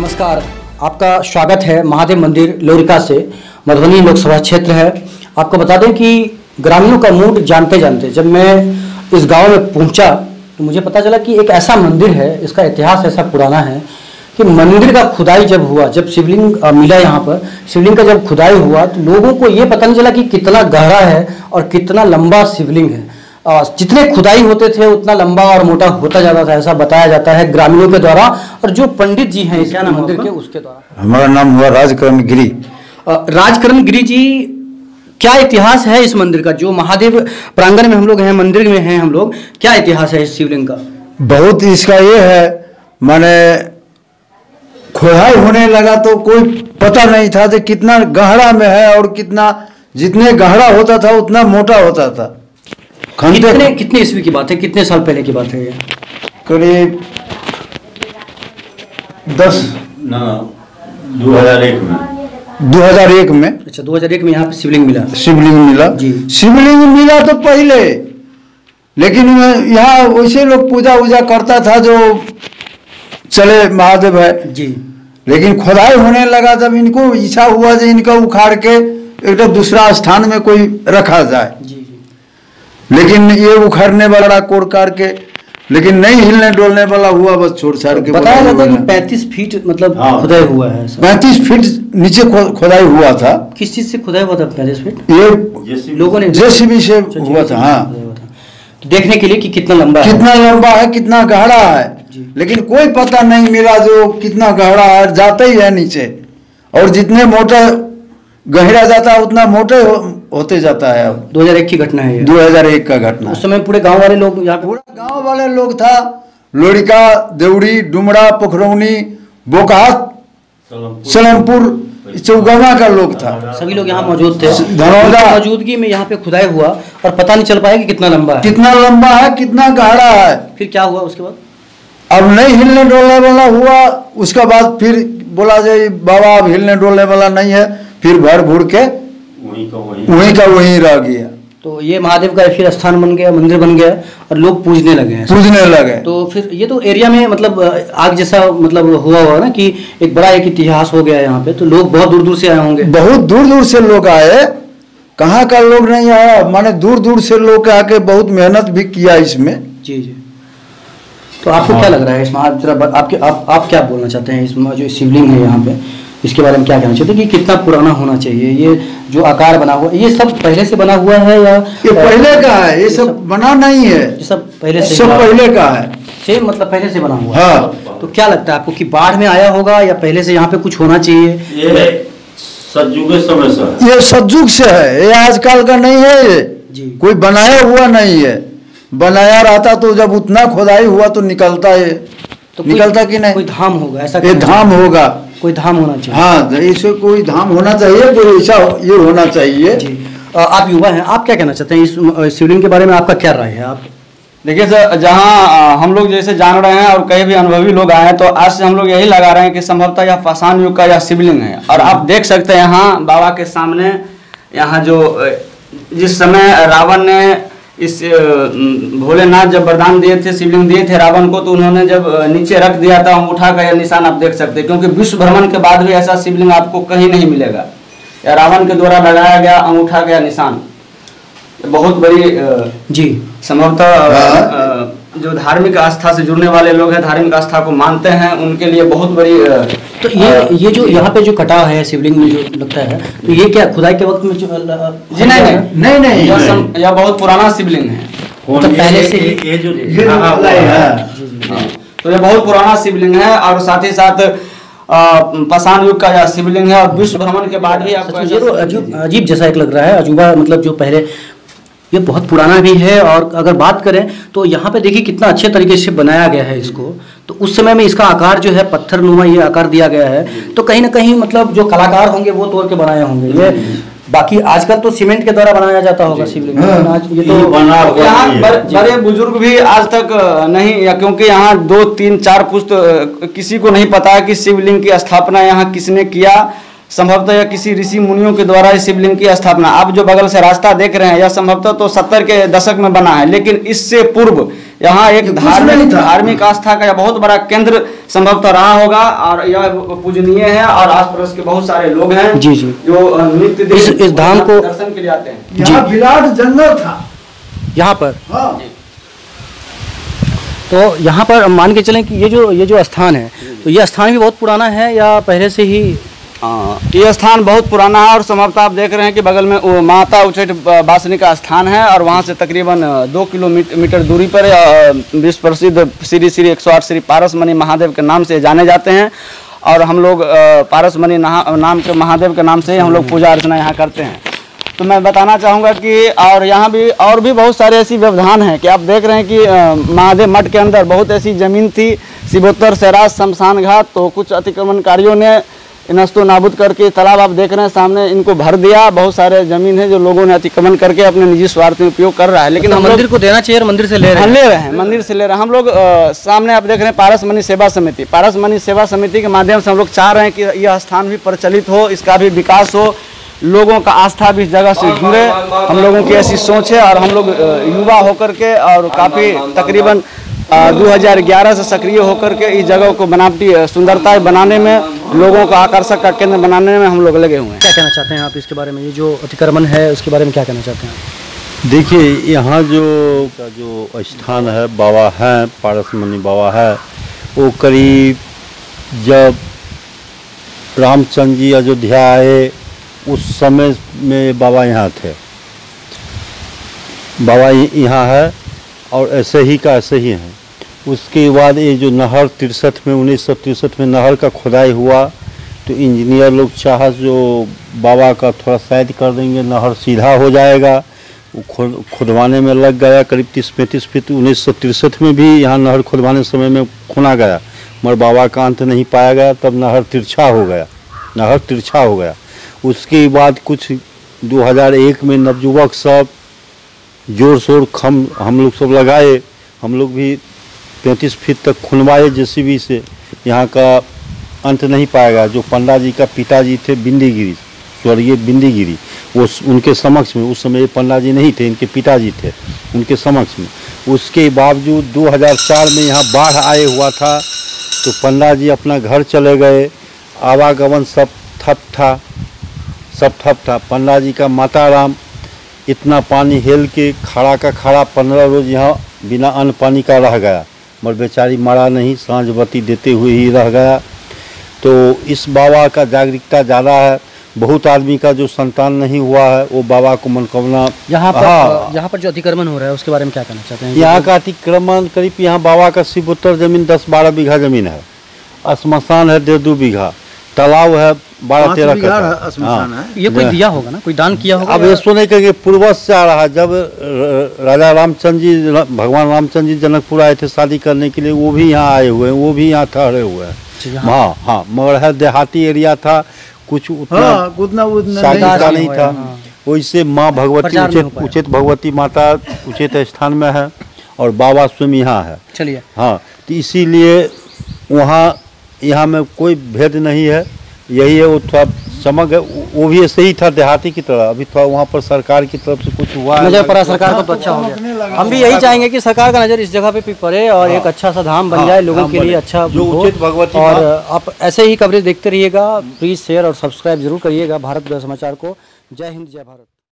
नमस्कार, आपका स्वागत है महादेव मंदिर लोरिका से। मधुबनी लोकसभा क्षेत्र है। आपको बता दें कि ग्रामीणों का मूड जानते जानते जब मैं इस गांव में पहुंचा तो मुझे पता चला कि एक ऐसा मंदिर है, इसका इतिहास ऐसा पुराना है कि मंदिर का खुदाई जब हुआ, जब शिवलिंग मिला यहाँ पर, शिवलिंग का जब खुदाई हुआ तो लोगों को ये पता नहीं चला कि कितना गहरा है और कितना लंबा शिवलिंग है। जितने खुदाई होते थे उतना लंबा और मोटा होता जाता था, ऐसा बताया जाता है ग्रामीणों के द्वारा और जो पंडित जी हैं इस मंदिर के उसके द्वारा। हमारा नाम हुआ राजकरण गिरी। राजकरण गिरी जी, क्या इतिहास है इस मंदिर का? जो महादेव प्रांगण में हम लोग हैं, मंदिर में हैं हम लोग, क्या इतिहास है इस शिवलिंग का? बहुत इसका ये है, माने खुदाई होने लगा तो कोई पता नहीं था कि कितना गहरा में है और कितना, जितने गहरा होता था उतना मोटा होता था। कितने ईस्वी की बात है, कितने साल पहले की बात है ये? करीब 2001 में। अच्छा, 2001 में यहाँ पे शिवलिंग मिला। शिवलिंग मिला जी। शिवलिंग मिला तो पहले, लेकिन यहाँ वैसे लोग पूजा वूजा करता था जो चले महादेव है जी। लेकिन खुदाई होने लगा तब इनको इच्छा हुआ कि इनका उखाड़ के एकदम दूसरा स्थान में कोई रखा जाए। जी। लेकिन ये उखाड़ने वाला कोड़ काट के, लेकिन नहीं हिलने डोलने वाला हुआ, बस छोड़ छाड़ के। बताया जाता है कि 35 फीट मतलब खुदाई हुआ है। 35 फीट नीचे खुदाई हुआ था। किस चीज से खुदाई हुआ था 35 फीट? ये लोगों ने जेसीबी से हुआ था। हाँ, तो देखने के लिए कि कितना लंबा है, कितना गहरा है, लेकिन कोई पता नहीं मिला जो कितना गहरा है। जाते ही है नीचे, और जितने मोटा गहरा जाता है उतना मोटे होते जाता है। अब 2001 की घटना है ये। 2001 का घटना। उस समय पूरे गांव वाले लोग यहाँ पूरा गांव वाले लोग था, लोरिका, देवड़ी, डुमरा, पोखरौनी, बोकात, सलेमपुर, चौगावा का लोग था। सभी लोग यहाँ मौजूद थे। धनौजा मौजूदगी में यहाँ पे खुदाई हुआ और पता नहीं चल पाया कि कितना लंबा है, कितना गहरा है। फिर क्या हुआ उसके बाद? अब नहीं हिलने डोलने वाला हुआ। उसके बाद फिर बोला जाए बाबा अब हिलने डोलने वाला नहीं है, फिर भर भूड़ के वहीं का वहीं रह गया। तो ये महादेव का फिर स्थान बन गया, मंदिर बन गया और लोग पूजने लगे। तो फिर ये तो एरिया में मतलब आग जैसा मतलब हुआ ना कि एक बड़ा एक इतिहास हो गया यहाँ पे। तो लोग बहुत दूर दूर से आए होंगे। बहुत दूर दूर से लोग आए, कहाँ का लोग नहीं आया, माने दूर दूर से लोग आके बहुत मेहनत भी किया इसमें। जी जी। तो आपको क्या लग रहा है इसमें? आप क्या बोलना चाहते हैं इसमें जो शिवलिंग है यहाँ पे, इसके बारे में क्या कहना चाहते हैं कि कितना पुराना होना चाहिए? ये जो आकार बना हुआ, ये सब पहले से बना हुआ है या ये पहले का है? ये सब बना नहीं है, ये सब पहले से, सब पहले का है। सेम मतलब पहले से बना हुआ। हाँ। तो क्या लगता है आपको कि बाढ़ में आया होगा या पहले से यहाँ पे कुछ होना चाहिए? ये सतयुग के समय से, ये सतयुग से है, ये आजकल का नहीं है। ये जी। कोई बनाया हुआ नहीं है। बनाया रहता तो जब उतना खुदाई हुआ तो निकलता है। तो निकलता कि नहीं? कोई धाम होगा ऐसा? ये धाम होगा, कोई धाम होना चाहिए। हाँ, इसे कोई धाम होना चाहिए, कोई ऐसा ये होना चाहिए। जी। आप युवा हैं, आप क्या कहना चाहते हैं इस शिवलिंग के बारे में? आपका क्या राय है? आप देखिए सर, जहाँ हम लोग जैसे जान रहे हैं और कई भी अनुभवी लोग आए हैं, तो आज से हम लोग यही लगा रहे हैं कि संभवतः यह पाषाण युग का यह शिवलिंग है। और आप देख सकते हैं यहाँ बाबा के सामने, यहाँ जो जिस समय रावण ने इस भोलेनाथ जब वरदान दिए थे, शिवलिंग दिए थे रावण को, तो उन्होंने जब नीचे रख दिया था अंगूठा का यह निशान आप देख सकते हैं। क्योंकि विश्व भ्रमण के बाद भी ऐसा शिवलिंग आपको कहीं नहीं मिलेगा। यह रावण के द्वारा लगाया गया अंगूठा का यह निशान बहुत बड़ी जी संभवतः जो धार्मिक आस्था से जुड़ने वाले लोग हैं, धार्मिक आस्था को मानते हैं, उनके लिए बहुत बड़ी। तो ये जो यहाँ पे जो कटा है शिवलिंग में जो लगता है, तो ये क्या खुदाई के वक्त में जो जी नहीं, यह बहुत पुराना शिवलिंग है। तो पहले से ये जो तो यह बहुत पुराना शिवलिंग है और साथ ही साथ पाषाण युग का यह शिवलिंग है। और विश्व भ्रमण के बाद भी आपको अजीब जैसा एक लग रहा है, अजूबा मतलब जो पहले, ये बहुत पुराना भी है। और अगर बात करें तो यहाँ पे देखिए कितना अच्छे तरीके से बनाया गया है इसको। तो उस समय में इसका आकार जो है पत्थर नुमा ये आकार दिया गया है। तो कहीं ना कहीं मतलब जो कलाकार होंगे वो तोड़ के बनाए होंगे ये। बाकी आजकल तो सीमेंट के द्वारा बनाया जाता होगा शिवलिंग। ये तो यहाँ बड़े बुजुर्ग भी आज तक नहीं, या क्योंकि यहाँ 2, 3, 4 पुश्त किसी को नहीं पता है कि शिवलिंग की स्थापना यहाँ किसने किया। संभवतः या किसी ऋषि मुनियों के द्वारा इस शिवलिंग की स्थापना। आप जो बगल से रास्ता देख रहे हैं यह संभवतः तो 70 के दशक में बना है, लेकिन इससे पूर्व यहाँ एक कुछ नहीं था। धार्मिक आस्था का यह बहुत बड़ा केंद्र संभवतः रहा होगा और यह पूजनीय है और आस पड़ोस के बहुत सारे लोग हैं जी, जी। जो नित्य दिन इस धाम को दर्शन के लिए आते हैं। यहाँ विराट जंगल था यहाँ पर। हाँ। तो यहाँ पर मान के चलें कि ये जो स्थान है, तो ये स्थान भी बहुत पुराना है या पहले से ही? ये स्थान बहुत पुराना है और संभवतः आप देख रहे हैं कि बगल में वो माता उच्चैठ वासिनी का स्थान है और वहाँ से तकरीबन 2 किलोमीटर दूरी पर विश्व प्रसिद्ध श्री श्री 108 श्री पारसमणि महादेव के नाम से जाने जाते हैं और हम लोग पारसमणि नाम के महादेव के नाम से ही हम लोग पूजा अर्चना यहाँ करते हैं। तो मैं बताना चाहूँगा कि और यहाँ भी और भी बहुत सारे ऐसी व्यवधान हैं कि आप देख रहे हैं कि महादेव मठ के अंदर बहुत ऐसी ज़मीन थी, शिवोत्तर सैराज शमशान घाट, तो कुछ अतिक्रमणकारियों ने नस्तो नाबूद करके तालाब आप देख रहे हैं सामने इनको भर दिया। बहुत सारे जमीन है जो लोगों ने अतिक्रमण करके अपने निजी स्वार्थ में उपयोग कर रहा है, लेकिन हम मंदिर को देना चाहिए, मंदिर से ले रहे हैं। मंदिर से ले रहे हैं हम लोग। सामने आप देख रहे हैं पारसमणि सेवा समिति, पारसमणि सेवा समिति के माध्यम से हम लोग चाह रहे हैं कि यह स्थान भी प्रचलित हो, इसका भी विकास हो, लोगों का आस्था भी इस जगह से जुड़े। हम लोगों की ऐसी सोच है और हम लोग युवा होकर के और काफ़ी तकरीबन 2011 से सक्रिय होकर के इस जगह को बनावटी सुंदरता बनाने में, लोगों का आकर्षक का केंद्र बनाने में हम लोग लगे हुए हैं। क्या कहना चाहते हैं आप इसके बारे में? ये जो अतिक्रमण है उसके बारे में क्या कहना चाहते हैं? देखिए, यहाँ जो स्थान है, बाबा हैं, पारसमणि बाबा है, वो करीब जब रामचंद्र जी अयोध्या आए उस समय में बाबा यहाँ थे। बाबा यहाँ है और ऐसे ही का ऐसे ही हैं। उसके बाद ये जो नहर 1963 में नहर का खुदाई हुआ तो इंजीनियर लोग चाहा जो बाबा का थोड़ा साइड कर देंगे, नहर सीधा हो जाएगा। वो खुदवाने में लग गया करीब 30-35 फीट। 1963 में भी यहाँ नहर खुदवाने समय में खुना गया, मगर बाबा का अंत नहीं पाया गया। तब नहर तिरछा हो गया। उसके बाद कुछ 2001 में नवयुवक सब जोर शोर हम लोग सब लगाए। हम लोग भी 35 फीट तक खुनवाए जेसीबी से। यहाँ का अंत नहीं पाया गया। जो पंडा जी का पिताजी थे बिंदीगिरी, स्वर्गीय बिंदीगिरी, वो उनके समक्ष में, उस समय ये पंडा जी नहीं थे, इनके पिताजी थे, उनके समक्ष में। उसके बावजूद 2004 में यहाँ बाढ़ आए हुआ था तो पंडा जी अपना घर चले गए। आवागमन सब ठप था। पंडा जी का माता राम इतना पानी हेल के खड़ा का खड़ा 15 रोज यहाँ बिना अन्न पानी का रह गया, मगर बेचारी मरा नहीं, सांझ बत्ती देते हुए ही रह गया। तो इस बाबा का जागरूकता ज़्यादा है। बहुत आदमी का जो संतान नहीं हुआ है वो बाबा को मनोकामना। यहाँ पर जो अतिक्रमण हो रहा है उसके बारे में क्या कहना चाहते हैं? यहाँ का अतिक्रमण करीब यहाँ बाबा का शिवोत्तर जमीन 10-12 बीघा जमीन है, श्मशान है 1.5-2 बीघा, तालाब है 12-13 कट्ठा श्मशान है। ये कोई दिया होगा ना, कोई दान किया होगा? अब ये सुने के पूर्वज से आ रहा है। जब राजा रामचंद्र जी, भगवान रामचंद्र जी जनकपुर आए थे शादी करने के लिए, वो भी यहाँ आए हुए हैं, वो भी यहाँ ठहरे हुए हैं। हाँ, मगर है देहाती एरिया था, कुछ उतना नहीं था। वैसे माँ भगवती उचित भगवती माता उचित स्थान में है और बाबा स्वयं यहाँ है। चलिए, हाँ, तो इसीलिए वहाँ यहाँ में कोई भेद नहीं है। यही है, वो थोड़ा समग्र, वो भी ऐसे ही था देहाती की तरह। अभी थोड़ा वहाँ पर सरकार की तरफ से कुछ हुआ नजर पड़ा सरकार को तो अच्छा हो गया। हम भी यही चाहेंगे कि सरकार का नज़र इस जगह पे भी पड़े और एक अच्छा सा धाम बन जाए, लोगों के लिए अच्छा जो उचित भगवती। और आप ऐसे ही कवरेज देखते रहिएगा। प्लीज़ शेयर और सब्सक्राइब जरूर करिएगा भारत समाचार को। जय हिंद, जय भारत।